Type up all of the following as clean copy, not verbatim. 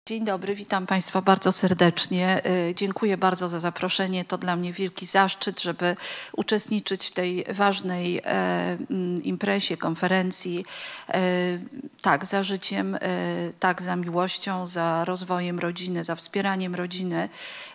Dzień dobry, witam Państwa bardzo serdecznie. Dziękuję bardzo za zaproszenie. To dla mnie wielki zaszczyt, żeby uczestniczyć w tej ważnej imprezie, konferencji. Tak, za życiem, tak, za miłością, za rozwojem rodziny, za wspieraniem rodziny.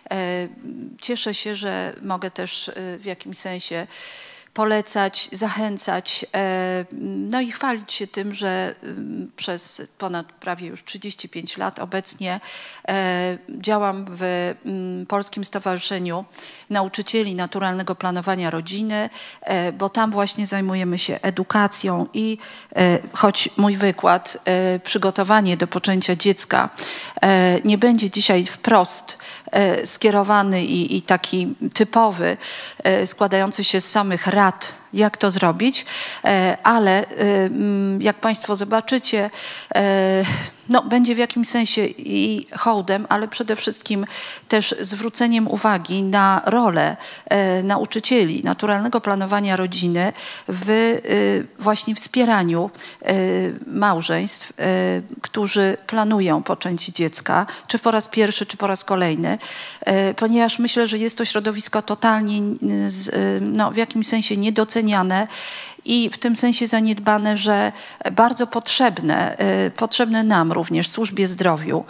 Cieszę się, że mogę też w jakimś sensie polecać, zachęcać, no i chwalić się tym, że przez ponad prawie już 35 lat obecnie działam w Polskim Stowarzyszeniu Nauczycieli Naturalnego Planowania Rodziny, bo tam właśnie zajmujemy się edukacją i choć mój wykład, przygotowanie do poczęcia dziecka nie będzie dzisiaj wprost skierowany i taki typowy, składający się z samych rad, jak to zrobić, ale jak Państwo zobaczycie, no, będzie w jakimś sensie i hołdem, ale przede wszystkim też zwróceniem uwagi na rolę nauczycieli naturalnego planowania rodziny w właśnie wspieraniu małżeństw, którzy planują poczęcie dziecka, czy po raz pierwszy, czy po raz kolejny, ponieważ myślę, że jest to środowisko totalnie no, w jakimś sensie niedoceniane i w tym sensie zaniedbane, że bardzo potrzebne nam również, służbie zdrowiu,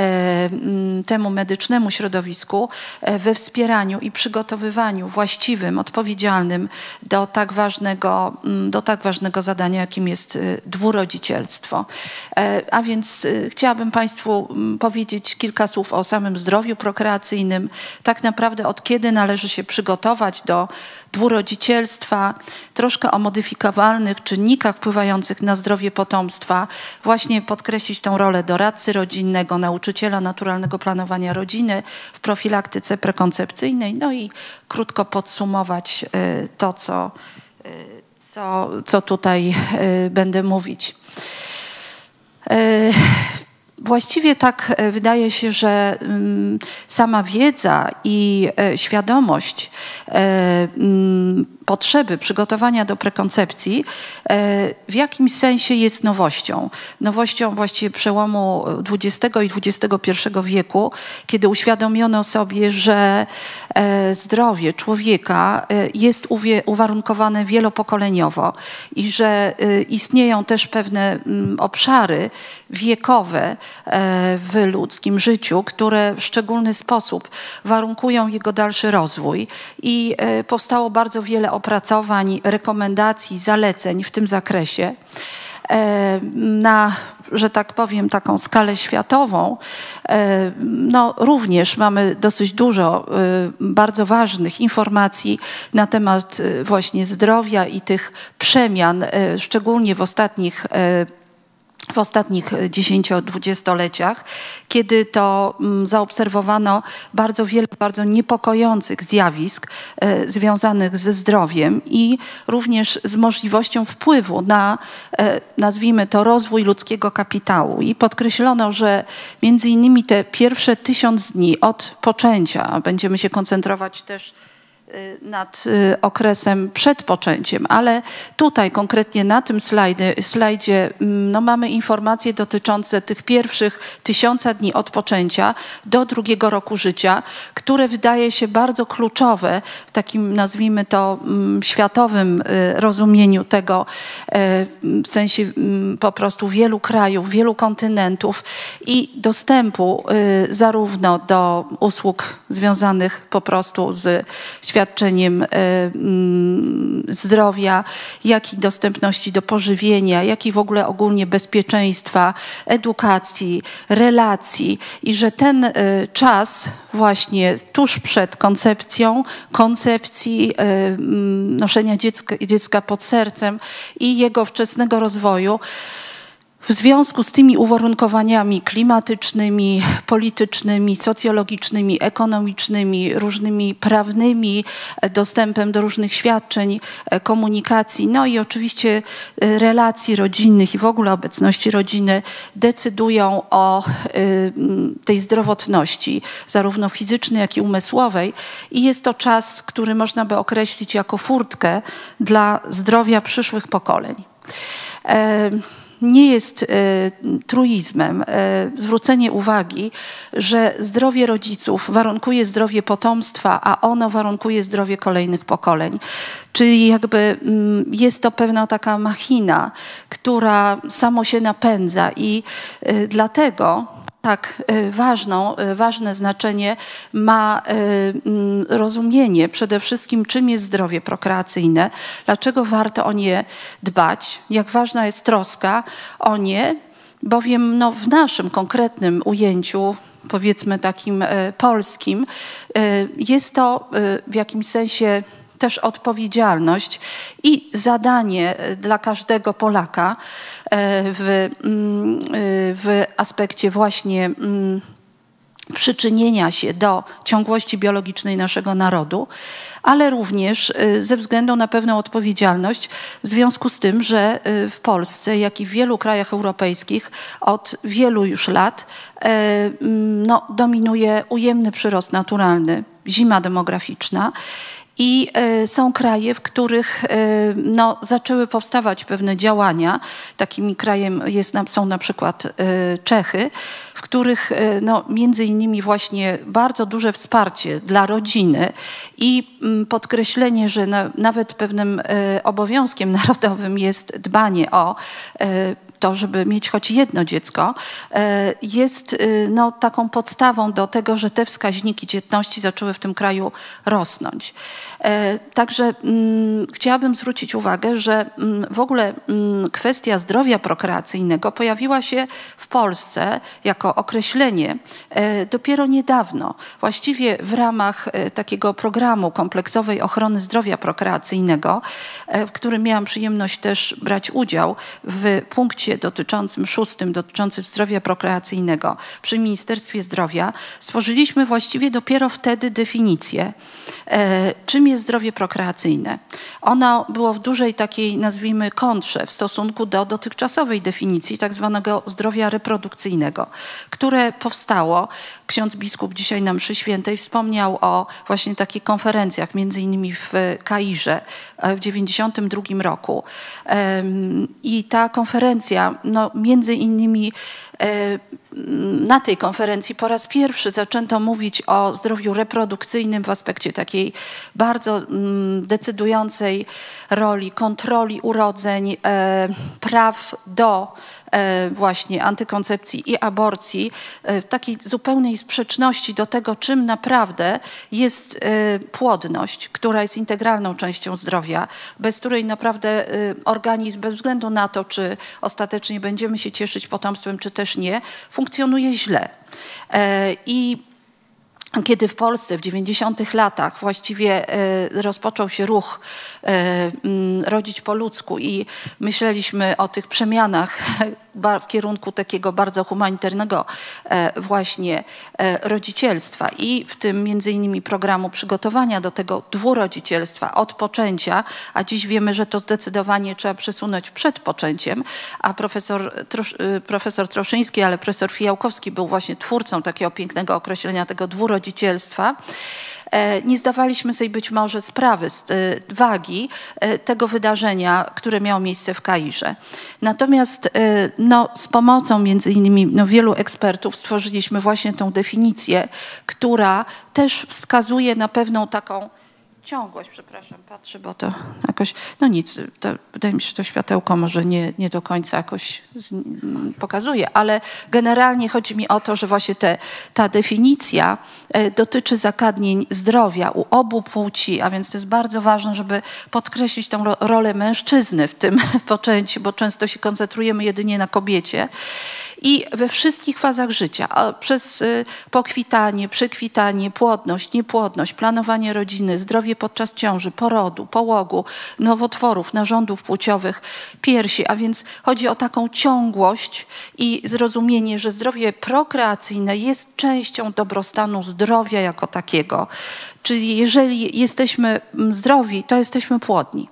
temu medycznemu środowisku we wspieraniu i przygotowywaniu właściwym, odpowiedzialnym do tak ważnego zadania, jakim jest dwurodzicielstwo. A więc chciałabym Państwu powiedzieć kilka słów o samym zdrowiu prokreacyjnym, tak naprawdę od kiedy należy się przygotować do dwurodzicielstwa, troszkę o modyfikowalnych czynnikach wpływających na zdrowie potomstwa, właśnie podkreślić tą rolę doradcy rodzinnego, nauczyciela naturalnego planowania rodziny w profilaktyce prekoncepcyjnej, no i krótko podsumować to, co tutaj będę mówić. Właściwie tak wydaje się, że sama wiedza i świadomość potrzeby przygotowania do prekoncepcji w jakimś sensie jest nowością. Nowością właściwie przełomu XX i XXI wieku, kiedy uświadomiono sobie, że zdrowie człowieka jest uwarunkowane wielopokoleniowo i że istnieją też pewne obszary wiekowe w ludzkim życiu, które w szczególny sposób warunkują jego dalszy rozwój. I powstało bardzo wiele opracowań, rekomendacji, zaleceń w tym zakresie. Na, że tak powiem, taką skalę światową, no również mamy dosyć dużo bardzo ważnych informacji na temat właśnie zdrowia i tych przemian, szczególnie w ostatnich 10-20-leciach, kiedy to zaobserwowano bardzo wiele bardzo niepokojących zjawisk związanych ze zdrowiem i również z możliwością wpływu na, nazwijmy to, rozwój ludzkiego kapitału. I podkreślono, że między innymi te pierwsze 1000 dni od poczęcia, będziemy się koncentrować też nad okresem przed poczęciem, ale tutaj konkretnie na tym slajdzie no, mamy informacje dotyczące tych pierwszych 1000 dni od poczęcia do 2. roku życia, które wydaje się bardzo kluczowe w takim, nazwijmy to, światowym rozumieniu tego, w sensie po prostu wielu krajów, wielu kontynentów i dostępu zarówno do usług związanych po prostu z świadczeniem zdrowia, jak i dostępności do pożywienia, jak i w ogóle ogólnie bezpieczeństwa, edukacji, relacji i że ten czas właśnie tuż przed koncepcji, noszenia dziecka pod sercem i jego wczesnego rozwoju, w związku z tymi uwarunkowaniami klimatycznymi, politycznymi, socjologicznymi, ekonomicznymi, różnymi prawnymi, dostępem do różnych świadczeń, komunikacji, no i oczywiście relacji rodzinnych i w ogóle obecności rodziny decydują o tej zdrowotności, zarówno fizycznej, jak i umysłowej. I jest to czas, który można by określić jako furtkę dla zdrowia przyszłych pokoleń. nie jest truizmem zwrócenie uwagi, że zdrowie rodziców warunkuje zdrowie potomstwa, a ono warunkuje zdrowie kolejnych pokoleń. Czyli jakby jest to pewna taka machina, która samo się napędza i dlatego tak ważne znaczenie ma rozumienie przede wszystkim, czym jest zdrowie prokreacyjne, dlaczego warto o nie dbać, jak ważna jest troska o nie, bowiem no, w naszym konkretnym ujęciu, powiedzmy takim polskim, jest to w jakimś sensie też odpowiedzialność i zadanie dla każdego Polaka w aspekcie właśnie przyczynienia się do ciągłości biologicznej naszego narodu, ale również ze względu na pewną odpowiedzialność w związku z tym, że w Polsce, jak i w wielu krajach europejskich od wielu już lat no, dominuje ujemny przyrost naturalny, zima demograficzna. I są kraje, w których no, zaczęły powstawać pewne działania. Takim krajem są na przykład Czechy, w których no, między innymi właśnie bardzo duże wsparcie dla rodziny i podkreślenie, że nawet pewnym obowiązkiem narodowym jest dbanie o to, żeby mieć choć jedno dziecko, jest no, taką podstawą do tego, że te wskaźniki dzietności zaczęły w tym kraju rosnąć. Także chciałabym zwrócić uwagę, że w ogóle kwestia zdrowia prokreacyjnego pojawiła się w Polsce jako określenie dopiero niedawno. Właściwie w ramach takiego programu kompleksowej ochrony zdrowia prokreacyjnego, w którym miałam przyjemność też brać udział w punkcie dotyczącym 6, dotyczącym zdrowia prokreacyjnego przy Ministerstwie Zdrowia, stworzyliśmy właściwie dopiero wtedy definicję, czym jest zdrowie prokreacyjne. Ono było w dużej takiej, nazwijmy, kontrze w stosunku do dotychczasowej definicji tak zwanego zdrowia reprodukcyjnego, które powstało. Ksiądz biskup dzisiaj na mszy świętej wspomniał o właśnie takich konferencjach, między innymi w Kairze w 1992 roku. I ta konferencja, no, między innymi na tej konferencji po raz pierwszy zaczęto mówić o zdrowiu reprodukcyjnym w aspekcie takiej bardzo decydującej roli kontroli urodzeń, praw do właśnie antykoncepcji i aborcji, w takiej zupełnej sprzeczności do tego, czym naprawdę jest płodność, która jest integralną częścią zdrowia, bez której naprawdę organizm, bez względu na to, czy ostatecznie będziemy się cieszyć potomstwem, czy też nie, funkcjonuje źle. I kiedy w Polsce w 90-tych latach właściwie rozpoczął się ruch Rodzić po ludzku i myśleliśmy o tych przemianach w kierunku takiego bardzo humanitarnego właśnie rodzicielstwa i w tym między innymi programu przygotowania do tego dwurodzicielstwa od poczęcia, a dziś wiemy, że to zdecydowanie trzeba przesunąć przed poczęciem, a profesor Troszyński, ale profesor Fijałkowski był właśnie twórcą takiego pięknego określenia tego dwurodzicielstwa. Nie zdawaliśmy sobie być może sprawy z wagi tego wydarzenia, które miało miejsce w Kairze. Natomiast no, z pomocą między innymi no, wielu ekspertów stworzyliśmy właśnie tą definicję, która też wskazuje na pewną taką ciągłość, przepraszam, patrzę, bo to jakoś, no nic, to wydaje mi się, że to światełko może nie do końca jakoś pokazuje, ale generalnie chodzi mi o to, że właśnie ta definicja dotyczy zagadnień zdrowia u obu płci, a więc to jest bardzo ważne, żeby podkreślić tą rolę mężczyzny w tym poczęciu, bo często się koncentrujemy jedynie na kobiecie. I we wszystkich fazach życia, przez pokwitanie, przekwitanie, płodność, niepłodność, planowanie rodziny, zdrowie podczas ciąży, porodu, połogu, nowotworów, narządów płciowych, piersi, a więc chodzi o taką ciągłość i zrozumienie, że zdrowie prokreacyjne jest częścią dobrostanu zdrowia jako takiego. Czyli jeżeli jesteśmy zdrowi, to jesteśmy płodni.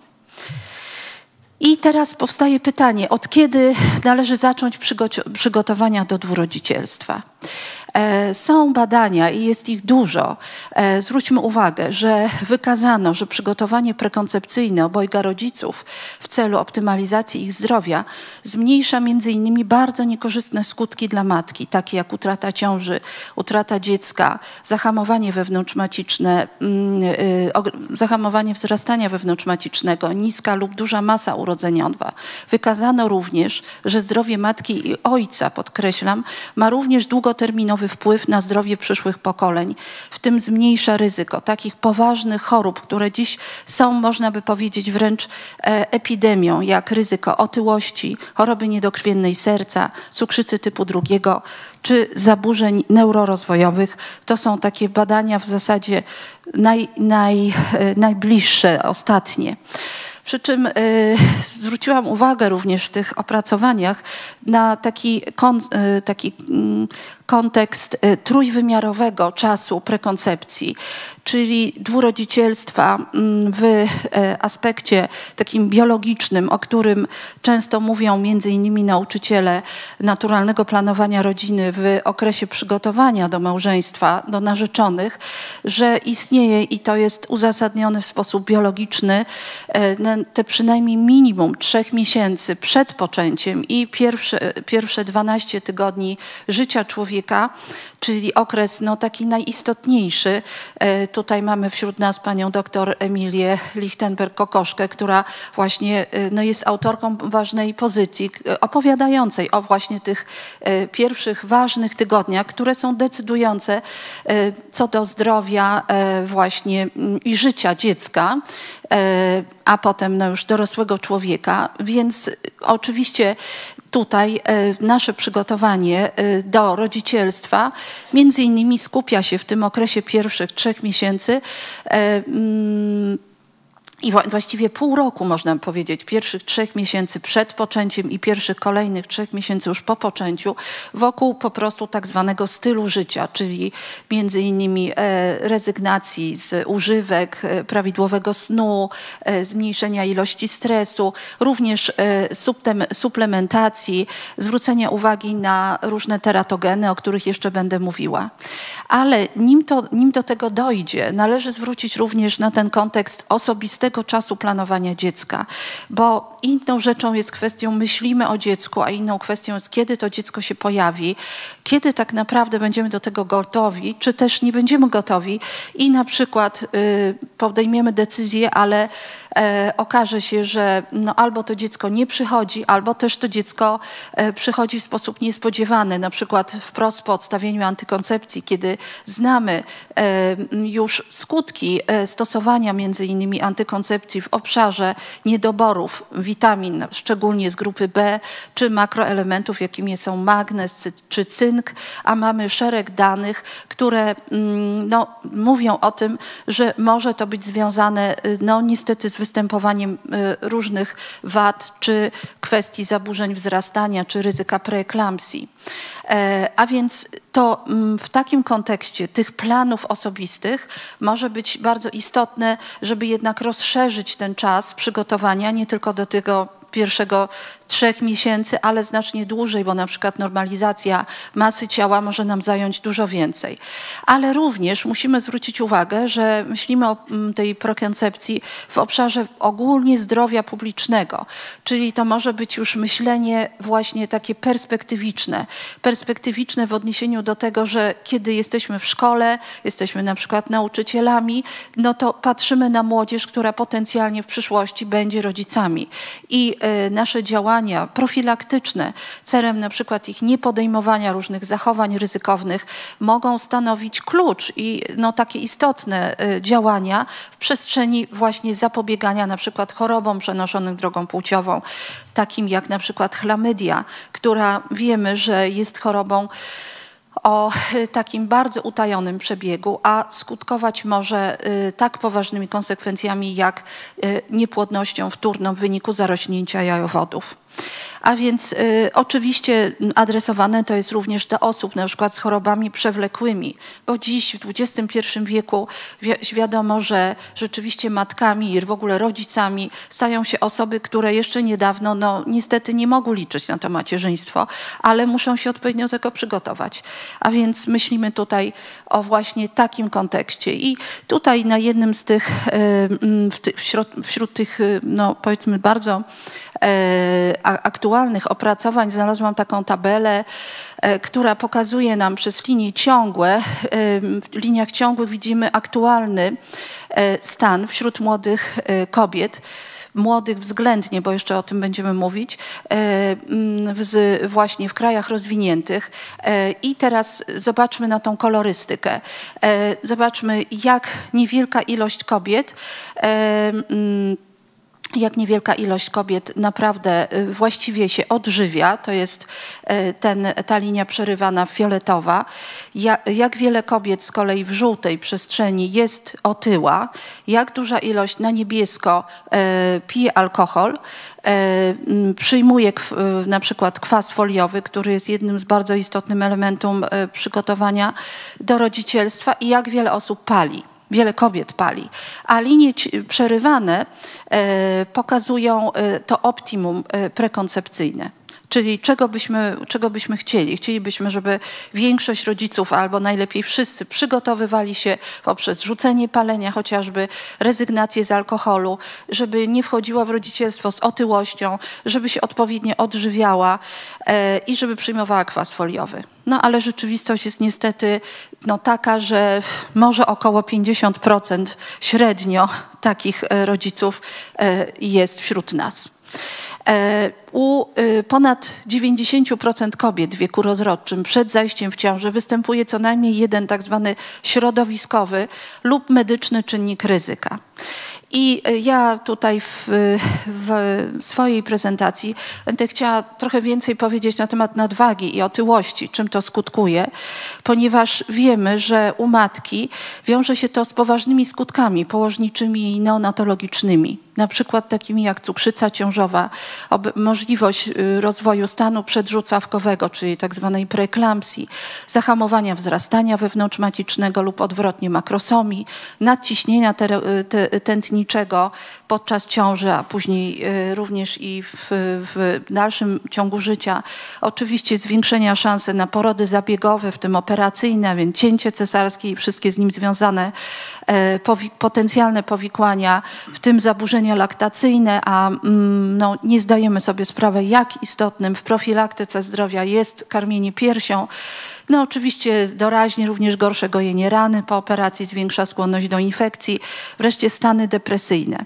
I teraz powstaje pytanie, od kiedy należy zacząć przygotowania do dwurodzicielstwa? Są badania i jest ich dużo. Zwróćmy uwagę, że wykazano, że przygotowanie prekoncepcyjne obojga rodziców w celu optymalizacji ich zdrowia zmniejsza między innymi bardzo niekorzystne skutki dla matki, takie jak utrata ciąży, utrata dziecka, zahamowanie wewnątrzmaciczne, zahamowanie wzrastania wewnątrzmacicznego, niska lub duża masa urodzeniowa. Wykazano również, że zdrowie matki i ojca, podkreślam, ma również długoterminowy wpływ na zdrowie przyszłych pokoleń. W tym zmniejsza ryzyko takich poważnych chorób, które dziś są, można by powiedzieć, wręcz epidemią, jak ryzyko otyłości, choroby niedokrwiennej serca, cukrzycy typu 2 czy zaburzeń neurorozwojowych. To są takie badania w zasadzie najbliższe, ostatnie. Przy czym zwróciłam uwagę również w tych opracowaniach na taki kontekst trójwymiarowego czasu prekoncepcji, czyli dwurodzicielstwa w aspekcie takim biologicznym, o którym często mówią między innymi nauczyciele naturalnego planowania rodziny w okresie przygotowania do małżeństwa, do narzeczonych, że istnieje i to jest uzasadnione w sposób biologiczny te przynajmniej minimum 3 miesięcy przed poczęciem i pierwsze 12 tygodni życia człowieka, czyli okres taki najistotniejszy. Tutaj mamy wśród nas panią doktor Emilię Lichtenberg-Kokoszkę, która właśnie jest autorką ważnej pozycji opowiadającej o właśnie tych pierwszych ważnych tygodniach, które są decydujące co do zdrowia właśnie i życia dziecka, a potem już dorosłego człowieka. Więc oczywiście tutaj nasze przygotowanie do rodzicielstwa między innymi skupia się w tym okresie pierwszych 3 miesięcy i właściwie pół roku, można powiedzieć, pierwszych 3 miesięcy przed poczęciem i pierwszych kolejnych 3 miesięcy już po poczęciu wokół po prostu tak zwanego stylu życia, czyli między innymi rezygnacji z używek, prawidłowego snu, zmniejszenia ilości stresu, również suplementacji, zwrócenia uwagi na różne teratogeny, o których jeszcze będę mówiła. Ale nim do tego dojdzie, należy zwrócić również na ten kontekst osobistego czasu planowania dziecka, bo inną rzeczą jest kwestią myślimy o dziecku, a inną kwestią jest kiedy to dziecko się pojawi, kiedy tak naprawdę będziemy do tego gotowi, czy też nie będziemy gotowi i na przykład podejmiemy decyzję, ale okaże się, że albo to dziecko nie przychodzi, albo też to dziecko przychodzi w sposób niespodziewany, na przykład wprost po odstawieniu antykoncepcji, kiedy znamy już skutki stosowania między innymi antykoncepcji w obszarze niedoborów witamin, szczególnie z grupy B, czy makroelementów, jakimi są magnez czy cynk, a mamy szereg danych, które mówią o tym, że może to być związane niestety z występowaniem różnych wad, czy kwestii zaburzeń wzrastania, czy ryzyka preeklampsji. A więc to w takim kontekście tych planów osobistych może być bardzo istotne, żeby jednak rozszerzyć ten czas przygotowania nie tylko do tego pierwszego 3 miesięcy, ale znacznie dłużej, bo na przykład normalizacja masy ciała może nam zająć dużo więcej. Ale również musimy zwrócić uwagę, że myślimy o tej prekoncepcji w obszarze ogólnie zdrowia publicznego, czyli to może być już myślenie właśnie takie perspektywiczne w odniesieniu do tego, że kiedy jesteśmy w szkole, jesteśmy na przykład nauczycielami, to patrzymy na młodzież, która potencjalnie w przyszłości będzie rodzicami i nasze działania profilaktyczne celem na przykład ich niepodejmowania różnych zachowań ryzykownych mogą stanowić klucz i takie istotne działania w przestrzeni właśnie zapobiegania na przykład chorobom przenoszonym drogą płciową, takim jak na przykład chlamydia, która wiemy, że jest chorobą o takim bardzo utajonym przebiegu, a skutkować może tak poważnymi konsekwencjami jak niepłodnością wtórną w wyniku zarośnięcia jajowodów. A więc oczywiście adresowane to jest również do osób na przykład z chorobami przewlekłymi, bo dziś w XXI wieku wiadomo, że rzeczywiście matkami i w ogóle rodzicami stają się osoby, które jeszcze niedawno no, niestety nie mogły liczyć na to macierzyństwo, ale muszą się odpowiednio do tego przygotować. A więc myślimy tutaj o właśnie takim kontekście. I tutaj na jednym z tych, wśród tych no, powiedzmy bardzo aktualnych opracowań znalazłam taką tabelę, która pokazuje nam przez linie ciągłe, w liniach ciągłych widzimy aktualny stan wśród młodych kobiet, młodych względnie, bo jeszcze o tym będziemy mówić, właśnie w krajach rozwiniętych. I teraz zobaczmy na tą kolorystykę. Zobaczmy, jak niewielka ilość kobiet naprawdę właściwie się odżywia, to jest ta linia przerywana fioletowa. Jak wiele kobiet z kolei w żółtej przestrzeni jest otyła, jak duża ilość na niebiesko pije alkohol, przyjmuje na przykład kwas foliowy, który jest jednym z bardzo istotnych elementów przygotowania do rodzicielstwa i jak wiele osób pali. Wiele kobiet pali, a linie przerywane pokazują to optimum prekoncepcyjne. Czyli czego byśmy chcieli? Chcielibyśmy, żeby większość rodziców, albo najlepiej wszyscy przygotowywali się poprzez rzucenie palenia, chociażby rezygnację z alkoholu, żeby nie wchodziła w rodzicielstwo z otyłością, żeby się odpowiednio odżywiała i żeby przyjmowała kwas foliowy. No ale rzeczywistość jest niestety no, taka, że może około 50% średnio takich rodziców jest wśród nas. U ponad 90% kobiet w wieku rozrodczym przed zajściem w ciążę występuje co najmniej jeden tak zwany środowiskowy lub medyczny czynnik ryzyka. I ja tutaj w swojej prezentacji będę chciała trochę więcej powiedzieć na temat nadwagi i otyłości, czym to skutkuje, ponieważ wiemy, że u matki wiąże się to z poważnymi skutkami położniczymi i neonatologicznymi, na przykład takimi jak cukrzyca ciążowa, możliwość rozwoju stanu przedrzucawkowego, czyli tak zwanej preeklampsji, zahamowania wzrastania wewnątrzmacicznego lub odwrotnie makrosomii, nadciśnienia tętniczego podczas ciąży, a później również i w dalszym ciągu życia. Oczywiście zwiększenia szansy na porody zabiegowe, w tym operacyjne, a więc cięcie cesarskie i wszystkie z nim związane potencjalne powikłania, w tym zaburzenia laktacyjne, a no, nie zdajemy sobie sprawy, jak istotnym w profilaktyce zdrowia jest karmienie piersią. No oczywiście doraźnie również gorsze gojenie rany po operacji zwiększa skłonność do infekcji, wreszcie stany depresyjne.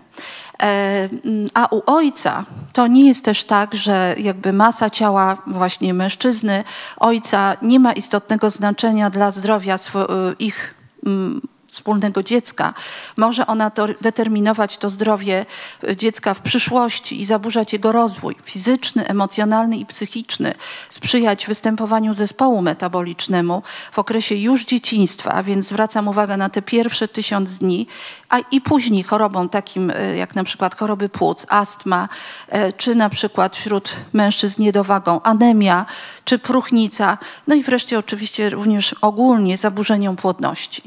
A u ojca to nie jest też tak, że jakby masa ciała właśnie mężczyzny, ojca nie ma istotnego znaczenia dla zdrowia ich wspólnego dziecka. Może ona determinować to zdrowie dziecka w przyszłości i zaburzać jego rozwój fizyczny, emocjonalny i psychiczny, sprzyjać występowaniu zespołu metabolicznemu w okresie już dzieciństwa, a więc zwracam uwagę na te pierwsze 1000 dni, a i później chorobom takim jak na przykład choroby płuc, astma, czy na przykład wśród mężczyzn niedowagą anemia, czy próchnica, no i wreszcie oczywiście również ogólnie zaburzeniom płodności.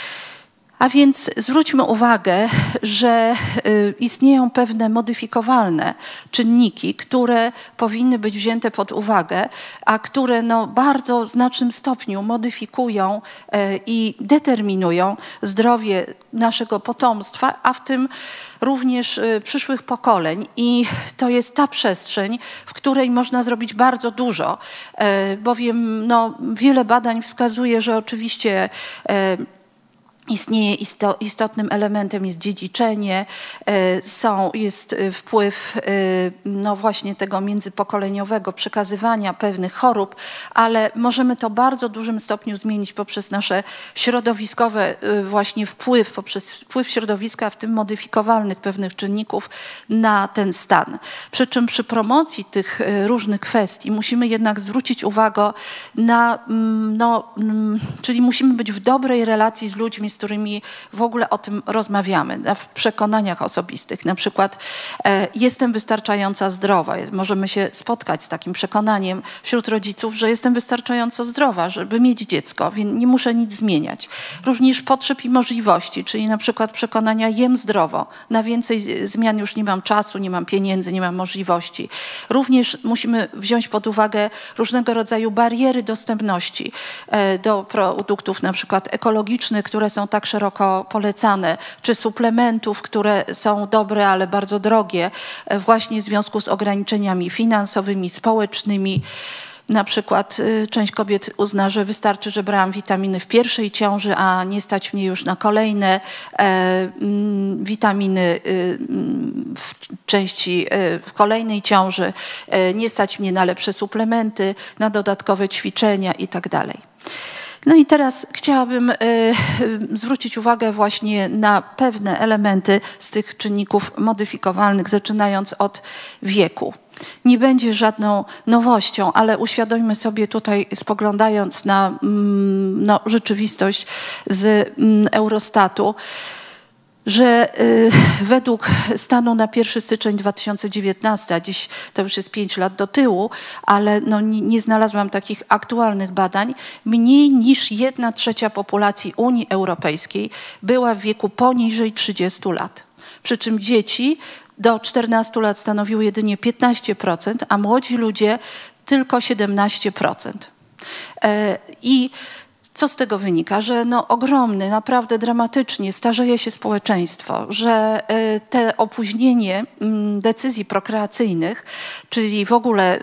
A więc zwróćmy uwagę, że istnieją pewne modyfikowalne czynniki, które powinny być wzięte pod uwagę, a które no, bardzo znacznym stopniu modyfikują i determinują zdrowie naszego potomstwa, a w tym również przyszłych pokoleń. I to jest ta przestrzeń, w której można zrobić bardzo dużo, bowiem no, wiele badań wskazuje, że oczywiście istnieje istotnym elementem jest dziedziczenie, jest wpływ no właśnie tego międzypokoleniowego przekazywania pewnych chorób, ale możemy to w bardzo dużym stopniu zmienić poprzez nasze środowiskowe właśnie poprzez wpływ środowiska, w tym modyfikowalnych pewnych czynników na ten stan. Przy czym przy promocji tych różnych kwestii musimy jednak zwrócić uwagę na, czyli musimy być w dobrej relacji z ludźmi, z którymi w ogóle o tym rozmawiamy, w przekonaniach osobistych. Na przykład jestem wystarczająco zdrowa. Możemy się spotkać z takim przekonaniem wśród rodziców, że jestem wystarczająco zdrowa, żeby mieć dziecko, więc nie muszę nic zmieniać. Również potrzeb i możliwości, czyli na przykład przekonania jem zdrowo, na więcej zmian już nie mam czasu, nie mam pieniędzy, nie mam możliwości. Również musimy wziąć pod uwagę różnego rodzaju bariery dostępności do produktów na przykład ekologicznych, które są tak szeroko polecane, czy suplementów, które są dobre, ale bardzo drogie, właśnie w związku z ograniczeniami finansowymi, społecznymi. Na przykład część kobiet uzna, że wystarczy, że brałam witaminy w pierwszej ciąży, a nie stać mnie już na kolejne witaminy w kolejnej ciąży, nie stać mnie na lepsze suplementy, na dodatkowe ćwiczenia itd. No i teraz chciałabym zwrócić uwagę właśnie na pewne elementy z tych czynników modyfikowalnych, zaczynając od wieku. Nie będzie żadną nowością, ale uświadommy sobie tutaj, spoglądając na rzeczywistość z Eurostatu, że według stanu na 1 styczeń 2019, a dziś to już jest 5 lat do tyłu, ale nie znalazłam takich aktualnych badań, mniej niż 1/3 populacji Unii Europejskiej była w wieku poniżej 30 lat. Przy czym dzieci do 14 lat stanowiły jedynie 15%, a młodzi ludzie tylko 17%. I co z tego wynika? Że ogromny, naprawdę dramatycznie starzeje się społeczeństwo, że te opóźnienie decyzji prokreacyjnych, czyli w ogóle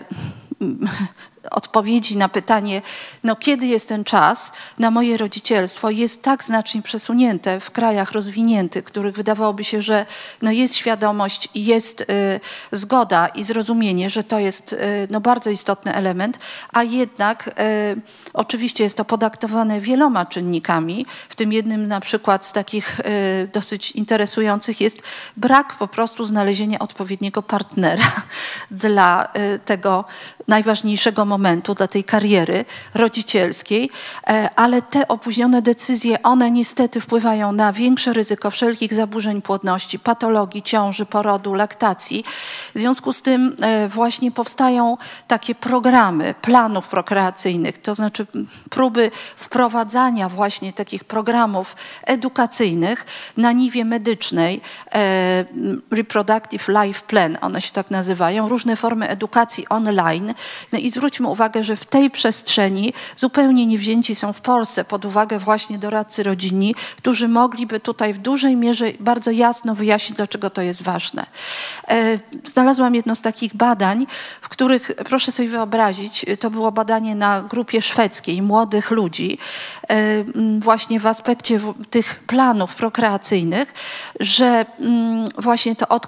odpowiedzi na pytanie, kiedy jest ten czas na moje rodzicielstwo, jest tak znacznie przesunięte w krajach rozwiniętych, których wydawałoby się, że jest świadomość i jest zgoda i zrozumienie, że to jest bardzo istotny element, a jednak oczywiście jest to podyktowane wieloma czynnikami, w tym jednym na przykład z takich dosyć interesujących jest brak po prostu znalezienia odpowiedniego partnera dla tego najważniejszego momentu, dla tej kariery rodzicielskiej, ale te opóźnione decyzje, one niestety wpływają na większe ryzyko wszelkich zaburzeń płodności, patologii ciąży, porodu, laktacji. W związku z tym właśnie powstają takie programy planów prokreacyjnych, to znaczy próby wprowadzania właśnie takich programów edukacyjnych na niwie medycznej, Reproductive Life Plan, one się tak nazywają, różne formy edukacji online. I zwróćmy uwagę, że w tej przestrzeni zupełnie niewzięci są w Polsce pod uwagę właśnie doradcy rodzinni, którzy mogliby tutaj w dużej mierze bardzo jasno wyjaśnić, dlaczego to jest ważne. Znalazłam jedno z takich badań, w których, proszę sobie wyobrazić, to było badanie na grupie szwedzkiej młodych ludzi, właśnie w aspekcie tych planów prokreacyjnych, że właśnie to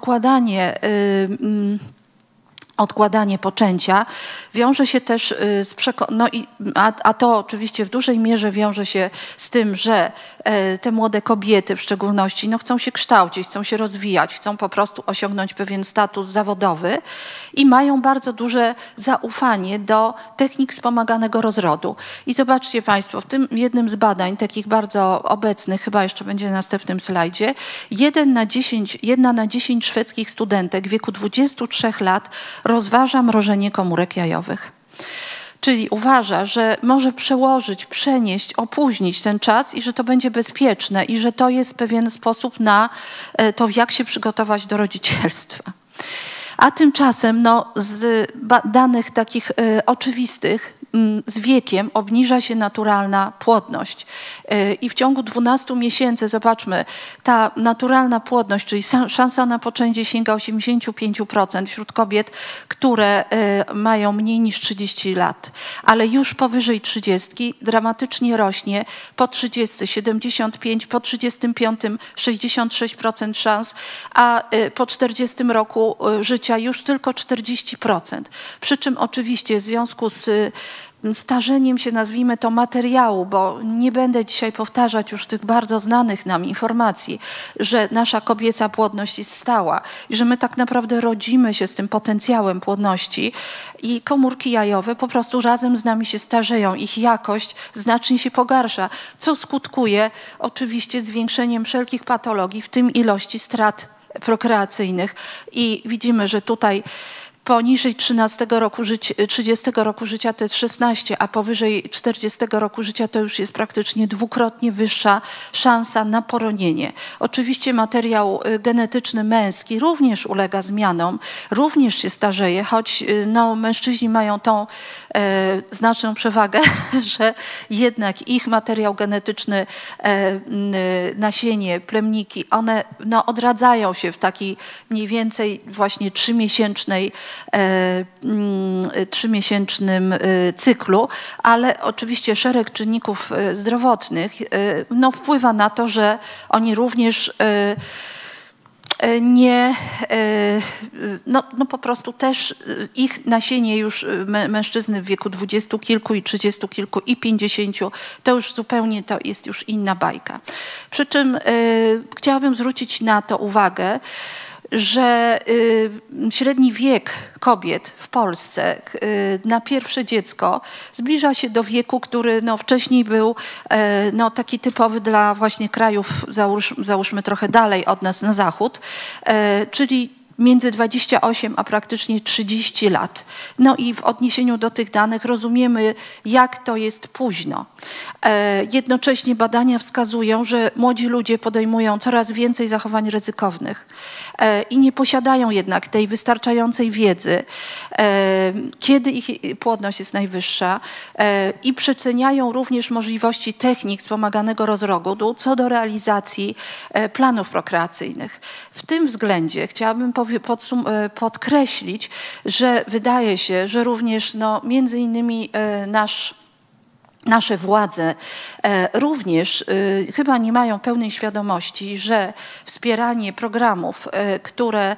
odkładanie poczęcia wiąże się też z a to oczywiście w dużej mierze wiąże się z tym, że te młode kobiety w szczególności chcą się kształcić, chcą się rozwijać, chcą po prostu osiągnąć pewien status zawodowy i mają bardzo duże zaufanie do technik wspomaganego rozrodu. I zobaczcie Państwo, w tym jednym z badań, takich bardzo obecnych, chyba jeszcze będzie na następnym slajdzie, 1 na 10 szwedzkich studentek w wieku 23 lat rozważa mrożenie komórek jajowych. Czyli uważa, że może przenieść, opóźnić ten czas i że to będzie bezpieczne i że to jest pewien sposób na to, jak się przygotować do rodzicielstwa. A tymczasem z danych takich oczywistych, z wiekiem obniża się naturalna płodność. I w ciągu 12 miesięcy, zobaczmy, ta naturalna płodność, czyli szansa na poczęcie sięga 85% wśród kobiet, które mają mniej niż 30 lat. Ale już powyżej 30 dramatycznie rośnie, po 30 75, po 35 66% szans, a po 40 roku życia już tylko 40%. Przy czym oczywiście w związku z starzeniem się, nazwijmy to, materiału, bo nie będę dzisiaj powtarzać już tych bardzo znanych nam informacji, że nasza kobieca płodność jest stała i że my tak naprawdę rodzimy się z tym potencjałem płodności i komórki jajowe po prostu razem z nami się starzeją, ich jakość znacznie się pogarsza, co skutkuje oczywiście zwiększeniem wszelkich patologii, w tym ilości strat prokreacyjnych. I widzimy, że tutaj poniżej 30 roku życia to jest 16, a powyżej 40 roku życia to już jest praktycznie dwukrotnie wyższa szansa na poronienie. Oczywiście materiał genetyczny męski również ulega zmianom, również się starzeje, choć no, mężczyźni mają tą znaczną przewagę, że jednak ich materiał genetyczny, nasienie, plemniki, one no, odradzają się w takiej mniej więcej właśnie trzymiesięcznym cyklu, ale oczywiście szereg czynników zdrowotnych no, wpływa na to, że oni również no po prostu też ich nasienie już mężczyzny w wieku 20 kilku i 30 kilku i 50 to już zupełnie to jest już inna bajka. Przy czym chciałabym zwrócić na to uwagę, że średni wiek kobiet w Polsce na pierwsze dziecko zbliża się do wieku, który no, wcześniej był no, taki typowy dla właśnie krajów, załóżmy trochę dalej od nas na zachód, czyli między 28 a praktycznie 30 lat. No i w odniesieniu do tych danych rozumiemy, jak to jest późno. Jednocześnie badania wskazują, że młodzi ludzie podejmują coraz więcej zachowań ryzykownych i nie posiadają jednak tej wystarczającej wiedzy, kiedy ich płodność jest najwyższa i przeceniają również możliwości technik wspomaganego rozrodu co do realizacji planów prokreacyjnych. W tym względzie chciałabym podkreślić, że wydaje się, że również no, między innymi nasze władze również chyba nie mają pełnej świadomości, że wspieranie programów, które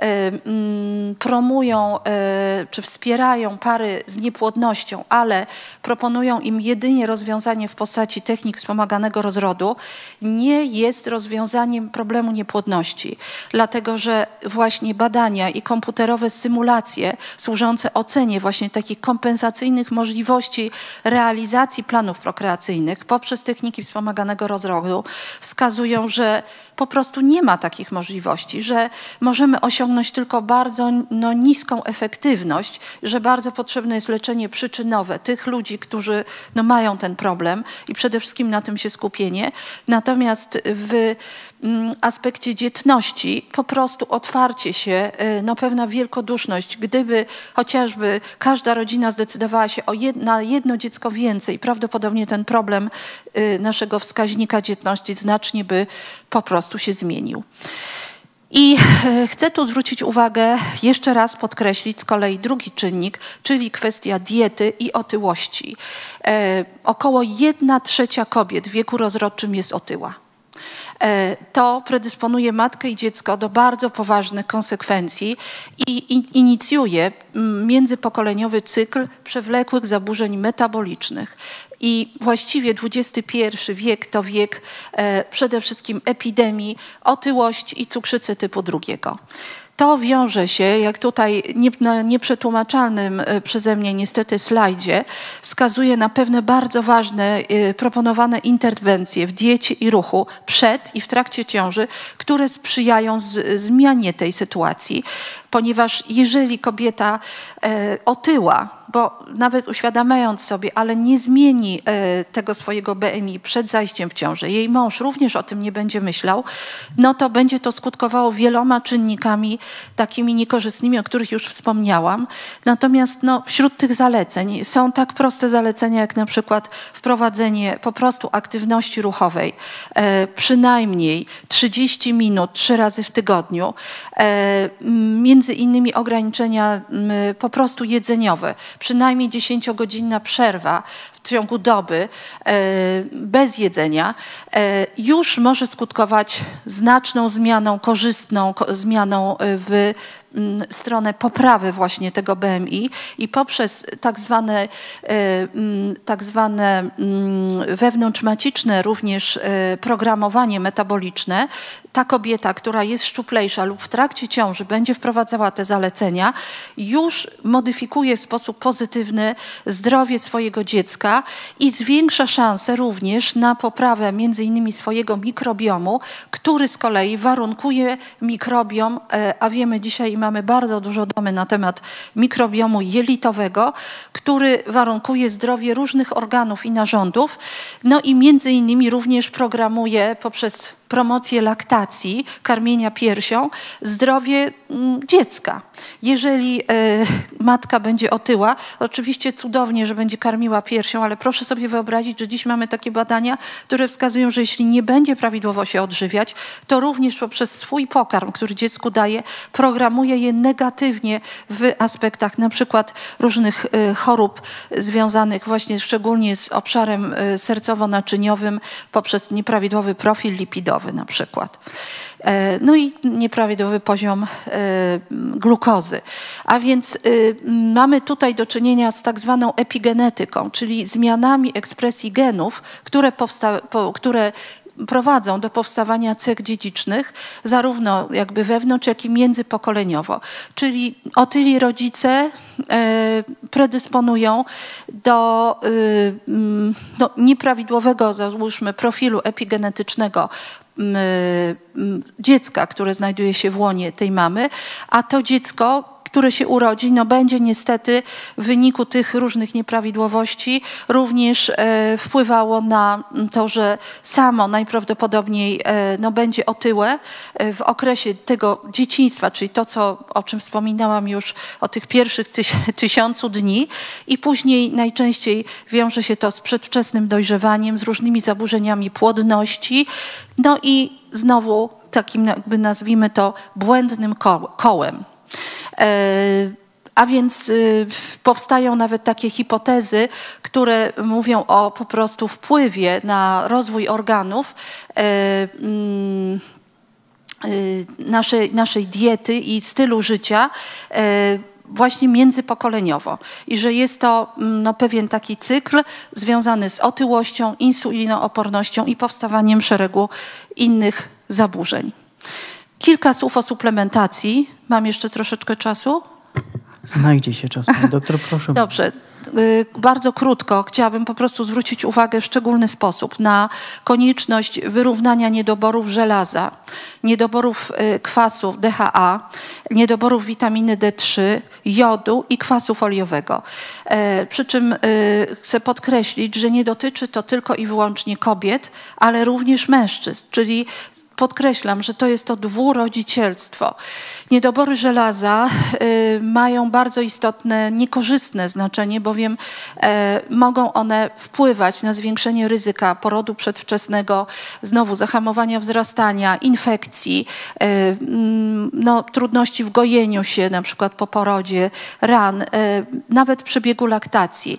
promują czy wspierają pary z niepłodnością, ale proponują im jedynie rozwiązanie w postaci technik wspomaganego rozrodu, nie jest rozwiązaniem problemu niepłodności. Dlatego, że właśnie badania i komputerowe symulacje służące ocenie właśnie takich kompensacyjnych możliwości realizacji planów prokreacyjnych poprzez techniki wspomaganego rozrodu wskazują, że po prostu nie ma takich możliwości, że możemy osiągnąć tylko bardzo no, niską efektywność, że bardzo potrzebne jest leczenie przyczynowe tych ludzi, którzy no, mają ten problem i przede wszystkim na tym się skupienie. Natomiast w aspekcie dzietności po prostu otwarcie się, no, pewna wielkoduszność, gdyby chociażby każda rodzina zdecydowała się na jedno dziecko więcej, prawdopodobnie ten problem naszego wskaźnika dzietności znacznie by po prostu się zmienił. I chcę tu zwrócić uwagę, jeszcze raz podkreślić z kolei drugi czynnik, czyli kwestia diety i otyłości. Około 1/3 kobiet w wieku rozrodczym jest otyła. To predysponuje matkę i dziecko do bardzo poważnych konsekwencji i inicjuje międzypokoleniowy cykl przewlekłych zaburzeń metabolicznych. I właściwie XXI wiek to wiek przede wszystkim epidemii, otyłości i cukrzycy typu 2. To wiąże się, jak tutaj na nieprzetłumaczalnym przeze mnie niestety slajdzie, wskazuje na pewne bardzo ważne proponowane interwencje w diecie i ruchu przed i w trakcie ciąży, które sprzyjają zmianie tej sytuacji. Ponieważ jeżeli kobieta otyła, bo nawet uświadamiając sobie, ale nie zmieni tego swojego BMI przed zajściem w ciążę, jej mąż również o tym nie będzie myślał, no to będzie to skutkowało wieloma czynnikami takimi niekorzystnymi, o których już wspomniałam. Natomiast no, wśród tych zaleceń są tak proste zalecenia, jak na przykład wprowadzenie po prostu aktywności ruchowej, przynajmniej 30 minut 3 razy w tygodniu, między innymi ograniczenia po prostu jedzeniowe, przynajmniej 10-godzinna przerwa w ciągu doby bez jedzenia już może skutkować znaczną zmianą, korzystną zmianą w stronę poprawy właśnie tego BMI i poprzez tak zwane wewnątrzmaciczne również programowanie metaboliczne, ta kobieta, która jest szczuplejsza lub w trakcie ciąży będzie wprowadzała te zalecenia, już modyfikuje w sposób pozytywny zdrowie swojego dziecka i zwiększa szanse również na poprawę między innymi swojego mikrobiomu, który z kolei warunkuje mikrobiom, a wiemy dzisiaj i mamy bardzo dużo domy na temat mikrobiomu jelitowego, który warunkuje zdrowie różnych organów i narządów, no i między innymi również programuje poprzez promocję laktacji, karmienia piersią, zdrowie dziecka. Jeżeli matka będzie otyła, oczywiście cudownie, że będzie karmiła piersią, ale proszę sobie wyobrazić, że dziś mamy takie badania, które wskazują, że jeśli nie będzie prawidłowo się odżywiać, to również poprzez swój pokarm, który dziecku daje, programuje je negatywnie w aspektach na przykład różnych chorób związanych właśnie szczególnie z obszarem sercowo-naczyniowym poprzez nieprawidłowy profil lipidowy na przykład. No i nieprawidłowy poziom glukozy. A więc mamy tutaj do czynienia z tak zwaną epigenetyką, czyli zmianami ekspresji genów, które prowadzą do powstawania cech dziedzicznych, zarówno jakby wewnątrz, jak i międzypokoleniowo. Czyli otyli rodzice predysponują do nieprawidłowego, załóżmy, profilu epigenetycznego dziecka, które znajduje się w łonie tej mamy, a to dziecko, które się urodzi, no będzie niestety w wyniku tych różnych nieprawidłowości również wpływało na to, że samo najprawdopodobniej no, będzie otyłe w okresie tego dzieciństwa, czyli to, o czym wspominałam już, o tych pierwszych 1000 dni i później najczęściej wiąże się to z przedwczesnym dojrzewaniem, z różnymi zaburzeniami płodności, no i znowu takim jakby nazwijmy to błędnym kołem. A więc powstają nawet takie hipotezy, które mówią o po prostu wpływie na rozwój organów naszej diety i stylu życia właśnie międzypokoleniowo i że jest to no, pewien taki cykl związany z otyłością, insulinoopornością i powstawaniem szeregu innych zaburzeń. Kilka słów o suplementacji. Mam jeszcze troszeczkę czasu? Znajdzie się czas, pani doktor, proszę. Dobrze. Bardzo krótko chciałabym po prostu zwrócić uwagę w szczególny sposób na konieczność wyrównania niedoborów żelaza, niedoborów kwasów DHA, niedoborów witaminy D3, jodu i kwasu foliowego. Przy czym chcę podkreślić, że nie dotyczy to tylko i wyłącznie kobiet, ale również mężczyzn, czyli podkreślam, że to jest to dwurodzicielstwo. Niedobory żelaza mają bardzo istotne, niekorzystne znaczenie, bowiem mogą one wpływać na zwiększenie ryzyka porodu przedwczesnego, znowu zahamowania wzrastania, infekcji, no, trudności w gojeniu się, na przykład po porodzie, ran, nawet przebiegu laktacji.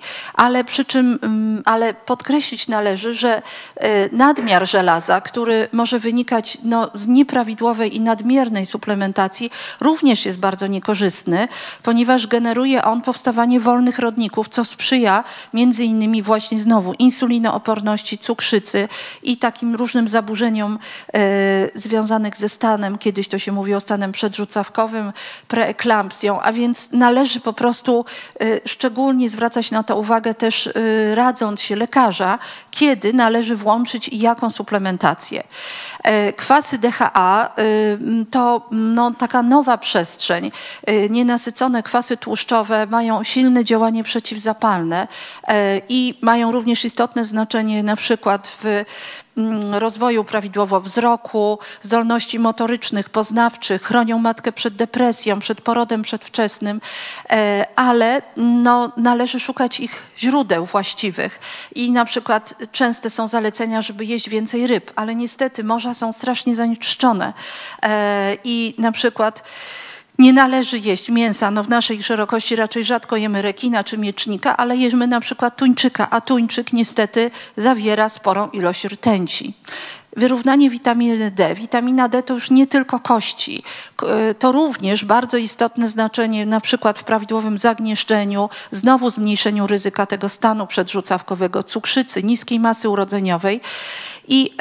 Ale podkreślić należy, że nadmiar żelaza, który może wynikać no, z nieprawidłowej i nadmiernej suplementacji, również jest bardzo niekorzystny, ponieważ generuje on powstawanie wolnych rodników, co sprzyja między innymi właśnie znowu insulinooporności, cukrzycy i takim różnym zaburzeniom związanych ze stanem, kiedyś to się mówi o stanem przedrzucawkowym, preeklampsją, a więc należy po prostu szczególnie zwracać na to uwagę też radząc się lekarza, kiedy należy włączyć i jaką suplementację. Kwasy DHA to no, taka nowa przestrzeń. Nienasycone kwasy tłuszczowe mają silne działanie przeciwzapalne i mają również istotne znaczenie na przykład w rozwoju prawidłowo wzroku, zdolności motorycznych, poznawczych, chronią matkę przed depresją, przed porodem przedwczesnym, ale no, należy szukać ich źródeł właściwych. I na przykład częste są zalecenia, żeby jeść więcej ryb, ale niestety morza są strasznie zanieczyszczone i na przykład nie należy jeść mięsa, no w naszej szerokości raczej rzadko jemy rekina czy miecznika, ale jemy na przykład tuńczyka, a tuńczyk niestety zawiera sporą ilość rtęci. Wyrównanie witaminy D. Witamina D to już nie tylko kości. To również bardzo istotne znaczenie na przykład w prawidłowym zagnieżdżeniu, znowu zmniejszeniu ryzyka tego stanu przedrzucawkowego, cukrzycy, niskiej masy urodzeniowej. I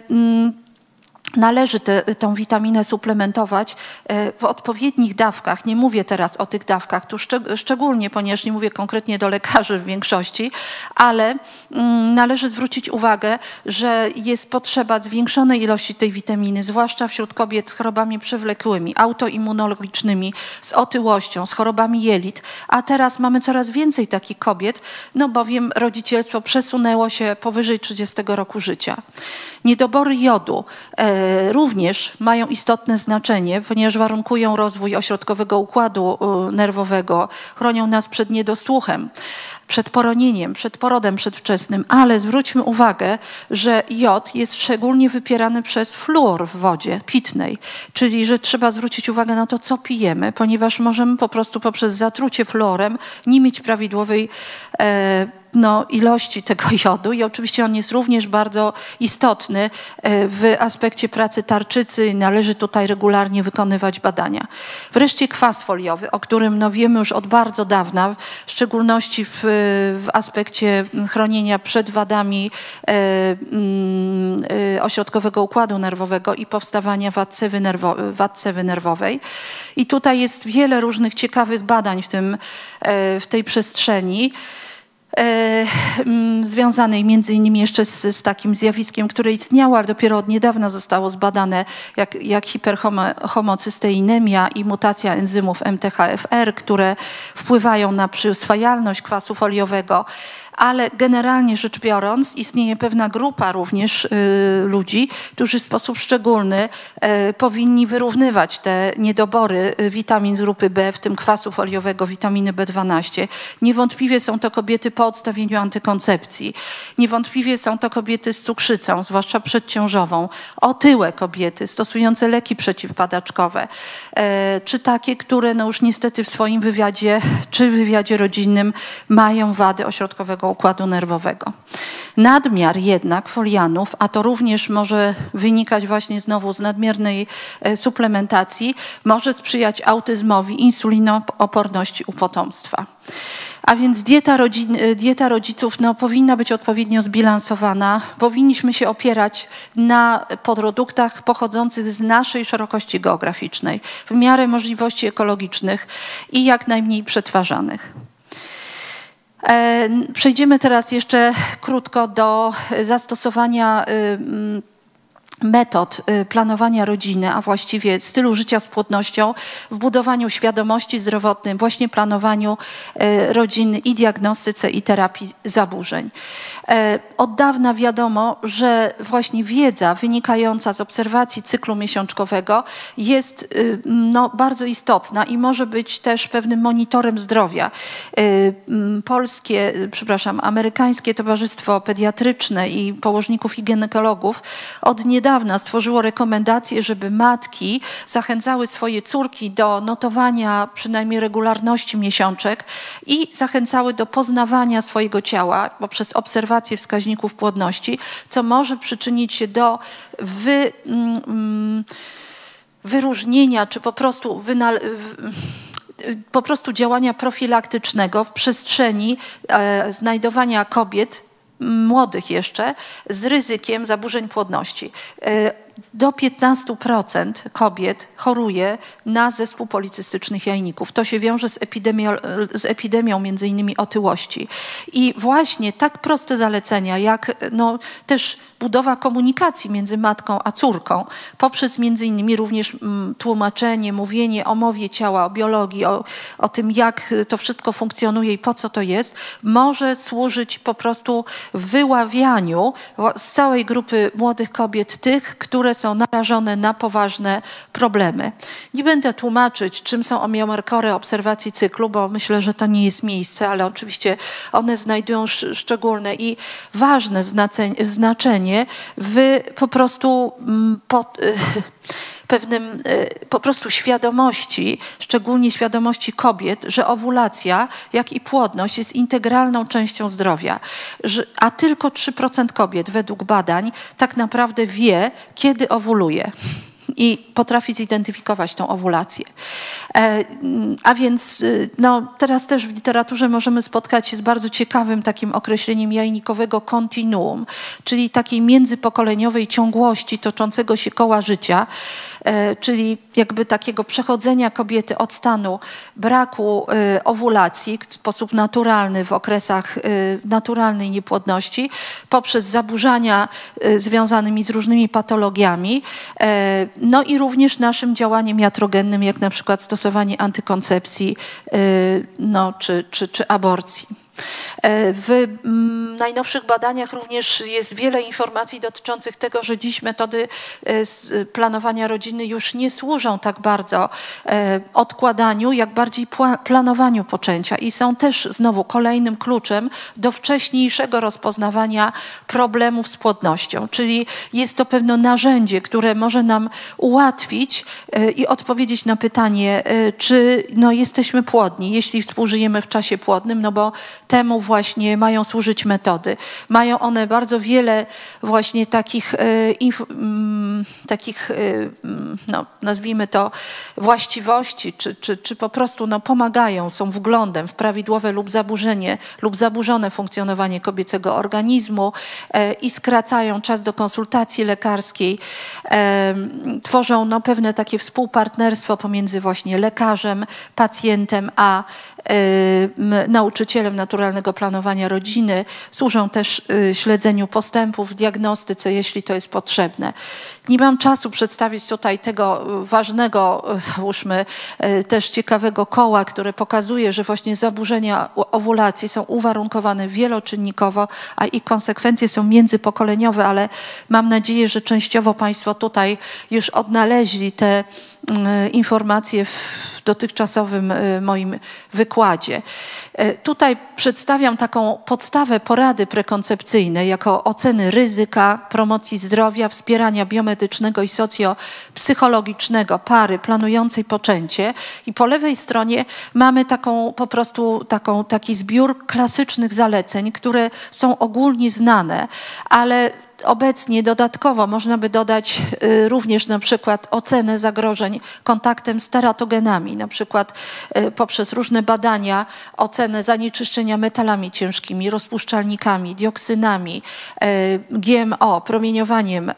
należy tą witaminę suplementować w odpowiednich dawkach. Nie mówię teraz o tych dawkach, tu szczególnie, ponieważ nie mówię konkretnie do lekarzy w większości, ale należy zwrócić uwagę, że jest potrzeba zwiększonej ilości tej witaminy, zwłaszcza wśród kobiet z chorobami przewlekłymi, autoimmunologicznymi, z otyłością, z chorobami jelit, a teraz mamy coraz więcej takich kobiet, no bowiem rodzicielstwo przesunęło się powyżej 30 roku życia. Niedobory jodu również mają istotne znaczenie, ponieważ warunkują rozwój ośrodkowego układu nerwowego, chronią nas przed niedosłuchem, przed poronieniem, przed porodem przedwczesnym, ale zwróćmy uwagę, że jod jest szczególnie wypierany przez fluor w wodzie pitnej, czyli że trzeba zwrócić uwagę na to, co pijemy, ponieważ możemy po prostu poprzez zatrucie fluorem nie mieć prawidłowej ilości tego jodu i oczywiście on jest również bardzo istotny w aspekcie pracy tarczycy i należy tutaj regularnie wykonywać badania. Wreszcie kwas foliowy, o którym wiemy już od bardzo dawna, w szczególności w aspekcie chronienia przed wadami ośrodkowego układu nerwowego i powstawania wad nerwowej. I tutaj jest wiele różnych ciekawych badań w tej przestrzeni, związanej między innymi jeszcze z takim zjawiskiem, które istniało, ale dopiero od niedawna zostało zbadane, jak hiperhomocysteinemia i mutacja enzymów MTHFR, które wpływają na przyswajalność kwasu foliowego. Ale generalnie rzecz biorąc istnieje pewna grupa również ludzi, którzy w sposób szczególny powinni wyrównywać te niedobory witamin z grupy B, w tym kwasu foliowego, witaminy B12. Niewątpliwie są to kobiety po odstawieniu antykoncepcji. Niewątpliwie są to kobiety z cukrzycą, zwłaszcza przedciążową, otyłe kobiety stosujące leki przeciwpadaczkowe, czy takie, które już niestety w swoim wywiadzie czy wywiadzie rodzinnym mają wady ośrodkowego układu nerwowego. Nadmiar jednak folianów, a to również może wynikać właśnie znowu z nadmiernej suplementacji, może sprzyjać autyzmowi, insulinooporności u potomstwa. A więc dieta rodziców powinna być odpowiednio zbilansowana. Powinniśmy się opierać na produktach pochodzących z naszej szerokości geograficznej, w miarę możliwości ekologicznych i jak najmniej przetwarzanych. Przejdziemy teraz jeszcze krótko do zastosowania metod planowania rodziny, a właściwie stylu życia z płodnością w budowaniu świadomości zdrowotnej, właśnie planowaniu rodziny i diagnostyce i terapii zaburzeń. Od dawna wiadomo, że właśnie wiedza wynikająca z obserwacji cyklu miesiączkowego jest bardzo istotna i może być też pewnym monitorem zdrowia. Amerykańskie Towarzystwo Pediatryczne i Położników i Ginekologów od niedawna stworzyło rekomendacje, żeby matki zachęcały swoje córki do notowania przynajmniej regularności miesiączek i zachęcały do poznawania swojego ciała poprzez obserwację wskaźników płodności, co może przyczynić się do wyróżnienia czy po prostu działania profilaktycznego w przestrzeni znajdowania kobiet młodych jeszcze z ryzykiem zaburzeń płodności. Do 15% kobiet choruje na zespół policystycznych jajników. To się wiąże z epidemią między innymi otyłości. I właśnie tak proste zalecenia, jak też budowa komunikacji między matką a córką, poprzez między innymi również tłumaczenie, mówienie o mowie ciała, o biologii, o tym, jak to wszystko funkcjonuje i po co to jest, może służyć po prostu wyławianiu z całej grupy młodych kobiet tych, które są narażone na poważne problemy. Nie będę tłumaczyć, czym są omiomarkory obserwacji cyklu, bo myślę, że to nie jest miejsce, ale oczywiście one znajdują szczególne i ważne znaczenie w po prostu pewnym po prostu świadomości, szczególnie świadomości kobiet, że owulacja, jak i płodność jest integralną częścią zdrowia, a tylko 3% kobiet według badań tak naprawdę wie, kiedy owuluje i potrafi zidentyfikować tą owulację. A więc no, teraz też w literaturze możemy spotkać się z bardzo ciekawym takim określeniem jajnikowego kontinuum, czyli takiej międzypokoleniowej ciągłości toczącego się koła życia, czyli jakby takiego przechodzenia kobiety od stanu braku owulacji w sposób naturalny w okresach naturalnej niepłodności poprzez zaburzenia związanymi z różnymi patologiami, no i również naszym działaniem iatrogennym, jak na przykład stosowanie antykoncepcji no, czy aborcji. W najnowszych badaniach również jest wiele informacji dotyczących tego, że dziś metody planowania rodziny już nie służą tak bardzo odkładaniu, jak bardziej planowaniu poczęcia i są też znowu kolejnym kluczem do wcześniejszego rozpoznawania problemów z płodnością. Czyli jest to pewne narzędzie, które może nam ułatwić i odpowiedzieć na pytanie, czy no, jesteśmy płodni, jeśli współżyjemy w czasie płodnym, no bo temu właśnie mają służyć metody. Mają one bardzo wiele właśnie takich no, nazwijmy to właściwości, czy po prostu no, pomagają, są wglądem w prawidłowe lub zaburzone funkcjonowanie kobiecego organizmu i skracają czas do konsultacji lekarskiej, tworzą no, pewne takie współpartnerstwo pomiędzy właśnie lekarzem, pacjentem a nauczycielem naturalnego planowania rodziny, służą też śledzeniu postępów w diagnostyce, jeśli to jest potrzebne. Nie mam czasu przedstawić tutaj tego ważnego, załóżmy, też ciekawego koła, które pokazuje, że właśnie zaburzenia owulacji są uwarunkowane wieloczynnikowo, a ich konsekwencje są międzypokoleniowe, ale mam nadzieję, że częściowo Państwo tutaj już odnaleźli te informacje w dotychczasowym moim wykładzie. Tutaj przedstawiam taką podstawę porady prekoncepcyjnej jako oceny ryzyka, promocji zdrowia, wspierania biomedycznego i socjopsychologicznego pary planującej poczęcie i po lewej stronie mamy taki zbiór klasycznych zaleceń, które są ogólnie znane, ale obecnie dodatkowo można by dodać również na przykład ocenę zagrożeń kontaktem z teratogenami, na przykład poprzez różne badania, ocenę zanieczyszczenia metalami ciężkimi, rozpuszczalnikami, dioksynami, GMO, promieniowaniem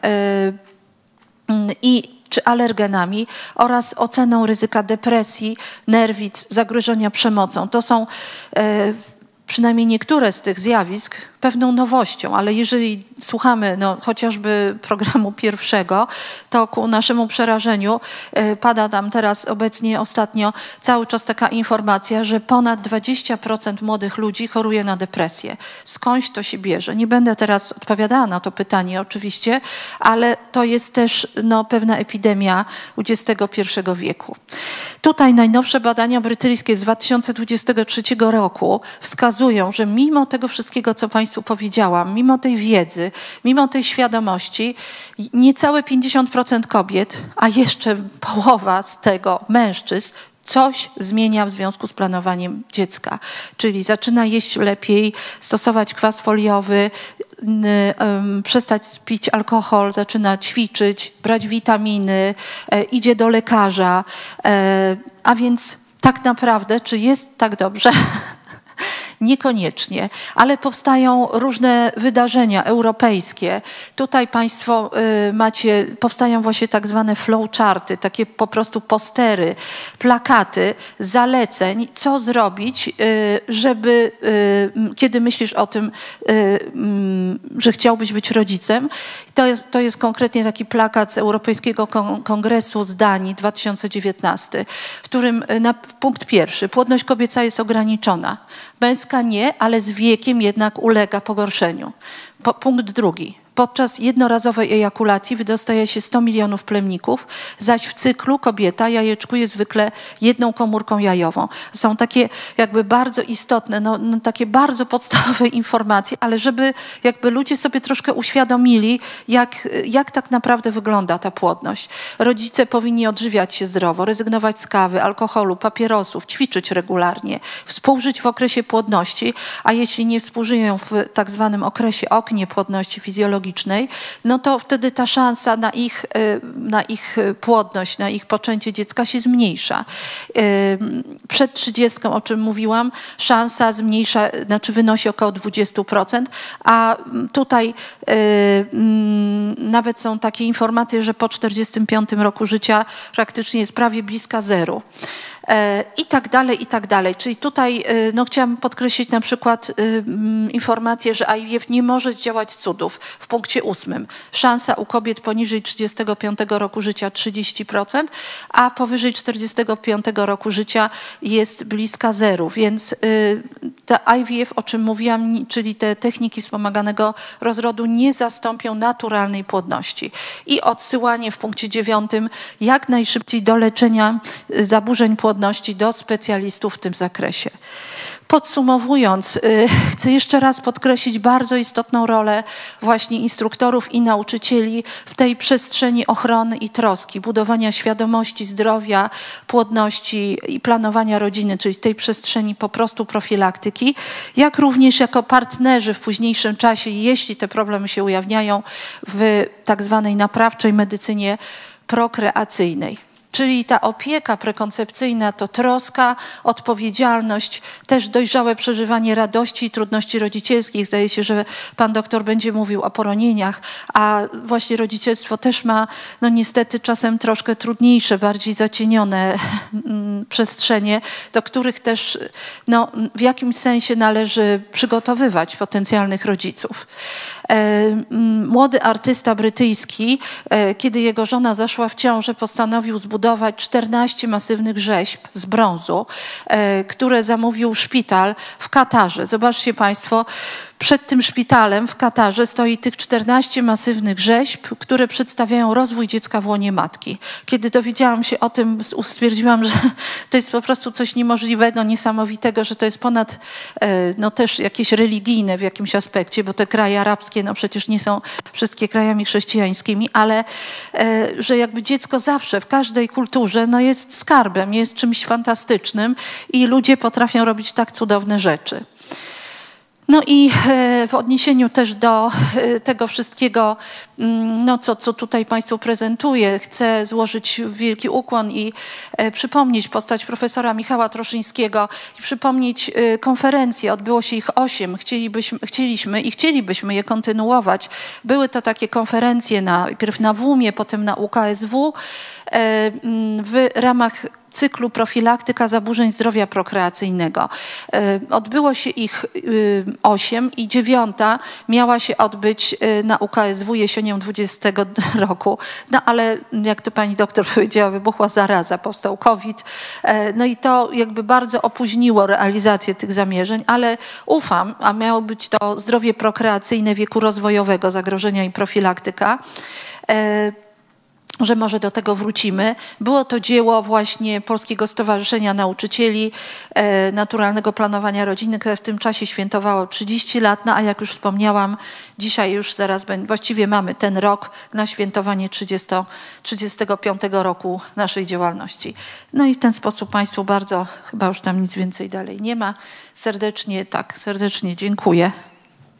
czy alergenami oraz oceną ryzyka depresji, nerwic, zagrożenia przemocą. To są przynajmniej niektóre z tych zjawisk pewną nowością, ale jeżeli słuchamy no, chociażby programu pierwszego, to ku naszemu przerażeniu pada tam teraz obecnie ostatnio cały czas taka informacja, że ponad 20% młodych ludzi choruje na depresję. Skądś to się bierze? Nie będę teraz odpowiadała na to pytanie oczywiście, ale to jest też no, pewna epidemia XXI wieku. Tutaj najnowsze badania brytyjskie z 2023 roku wskazują, że mimo tego wszystkiego, co Państwu powiedziałam, mimo tej wiedzy, mimo tej świadomości, niecałe 50% kobiet, a jeszcze połowa z tego mężczyzn, coś zmienia w związku z planowaniem dziecka. Czyli zaczyna jeść lepiej, stosować kwas foliowy, przestać pić alkohol, zaczyna ćwiczyć, brać witaminy, idzie do lekarza. A więc tak naprawdę, czy jest tak dobrze? Niekoniecznie, ale powstają różne wydarzenia europejskie. Tutaj Państwo powstają właśnie tak zwane flowcharty, takie po prostu postery, plakaty, zaleceń, co zrobić, żeby kiedy myślisz o tym, że chciałbyś być rodzicem. To jest konkretnie taki plakat z Europejskiego Kongresu z Danii 2019, w którym punkt pierwszy, płodność kobieca jest ograniczona. Męska nie, ale z wiekiem jednak ulega pogorszeniu. Punkt drugi. Podczas jednorazowej ejakulacji wydostaje się 100 milionów plemników, zaś w cyklu kobieta jajeczkuje zwykle jedną komórką jajową. Są takie jakby bardzo istotne, takie bardzo podstawowe informacje, ale żeby jakby ludzie sobie troszkę uświadomili, jak tak naprawdę wygląda ta płodność. Rodzice powinni odżywiać się zdrowo, rezygnować z kawy, alkoholu, papierosów, ćwiczyć regularnie, współżyć w okresie płodności, a jeśli nie współżyją w tak zwanym okresie oknie płodności fizjologicznej, no to wtedy ta szansa na ich płodność, na ich poczęcie dziecka się zmniejsza. Przed 30, o czym mówiłam, szansa zmniejsza, znaczy wynosi około 20%, a tutaj nawet są takie informacje, że po 45 roku życia praktycznie jest prawie bliska zeru. I tak dalej, i tak dalej. Czyli tutaj chciałam podkreślić na przykład informację, że IVF nie może działać cudów. W punkcie 8. Szansa u kobiet poniżej 35 roku życia 30%, a powyżej 45 roku życia jest bliska zeru. Więc ta IVF, o czym mówiłam, czyli te techniki wspomaganego rozrodu nie zastąpią naturalnej płodności. I odsyłanie w punkcie 9 jak najszybciej do leczenia zaburzeń płodności do specjalistów w tym zakresie. Podsumowując, chcę jeszcze raz podkreślić bardzo istotną rolę właśnie instruktorów i nauczycieli w tej przestrzeni ochrony i troski, budowania świadomości zdrowia, płodności i planowania rodziny, czyli tej przestrzeni po prostu profilaktyki, jak również jako partnerzy w późniejszym czasie, jeśli te problemy się ujawniają, w tak zwanej naprawczej medycynie prokreacyjnej. Czyli ta opieka prekoncepcyjna to troska, odpowiedzialność, też dojrzałe przeżywanie radości i trudności rodzicielskich. Zdaje się, że pan doktor będzie mówił o poronieniach, a właśnie rodzicielstwo też ma niestety czasem troszkę trudniejsze, bardziej zacienione przestrzenie, do których też w jakimś sensie należy przygotowywać potencjalnych rodziców. Młody artysta brytyjski, kiedy jego żona zaszła w ciążę, postanowił zbudować 14 masywnych rzeźb z brązu, które zamówił szpital w Katarze. Zobaczcie państwo, przed tym szpitalem w Katarze stoi tych 14 masywnych rzeźb, które przedstawiają rozwój dziecka w łonie matki. Kiedy dowiedziałam się o tym, stwierdziłam, że to jest po prostu coś niemożliwego, niesamowitego, że to jest ponad też jakieś religijne w jakimś aspekcie, bo te kraje arabskie przecież nie są wszystkie krajami chrześcijańskimi, ale że jakby dziecko zawsze w każdej kulturze jest skarbem, jest czymś fantastycznym i ludzie potrafią robić tak cudowne rzeczy. No i w odniesieniu też do tego wszystkiego, co tutaj Państwu prezentuję, chcę złożyć wielki ukłon i przypomnieć postać profesora Michała Troszyńskiego i przypomnieć konferencje. Odbyło się ich 8. Chcielibyśmy je kontynuować. Były to takie konferencje najpierw na WUM-ie, potem na UKSW w ramach cyklu profilaktyka zaburzeń zdrowia prokreacyjnego. Odbyło się ich 8 i 9 miała się odbyć na UKSW jesienią 20 roku. Ale jak to pani doktor powiedziała, wybuchła zaraza, powstał COVID. I to jakby bardzo opóźniło realizację tych zamierzeń, ale ufam, a miało być to zdrowie prokreacyjne wieku rozwojowego, zagrożenia i profilaktyka, że może do tego wrócimy. Było to dzieło właśnie Polskiego Stowarzyszenia Nauczycieli Naturalnego Planowania Rodziny, które w tym czasie świętowało 30 lat, a jak już wspomniałam, dzisiaj już zaraz właściwie mamy ten rok na świętowanie 35 roku naszej działalności. I w ten sposób Państwu bardzo, chyba już tam nic więcej dalej nie ma, serdecznie dziękuję.